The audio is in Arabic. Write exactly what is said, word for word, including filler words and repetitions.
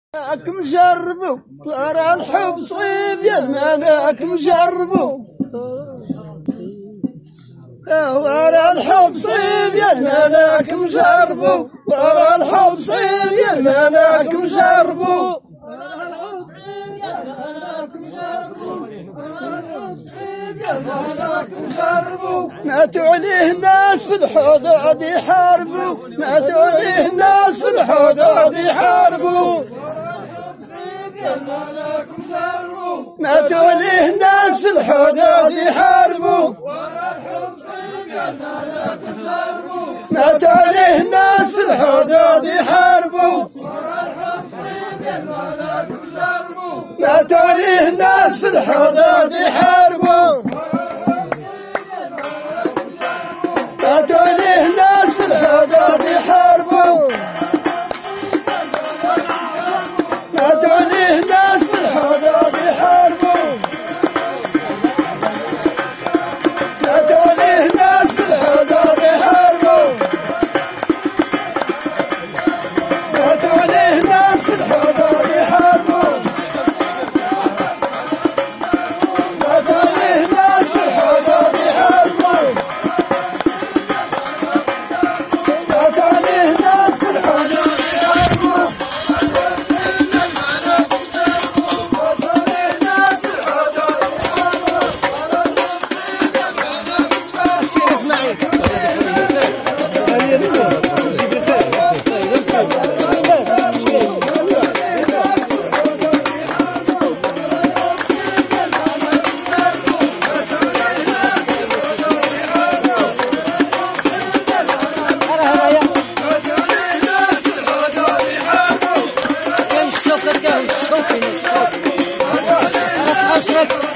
ماك مجربو ورا الحب صعيب يا المناك مجربو ورا الحب صعيب يا المناك مجربو ورا الحب صعيب يا المناك مجربو ماتوا عليه الناس في الحدود يحاربوا ماتوا عليه الناس في الحدود يحاربوا ماتوا عليه الناس في الحدود يحاربوا ماتوا عليه الناس في الحدود يحاربوا ماتوا عليه الناس في الحدود يحاربوا ماتوا عليه الناس في الحدود يحاربوا ماتوا عليه الناس في الحدود يحاربوا ماتوا عليه الناس في الحدود يحاربوا ماتوا عليه الناس في الحدود يحاربوا ماتوا عليه الناس في الحدود يحاربوا ماتوا عليه الناس في الحدود يحاربوا شوف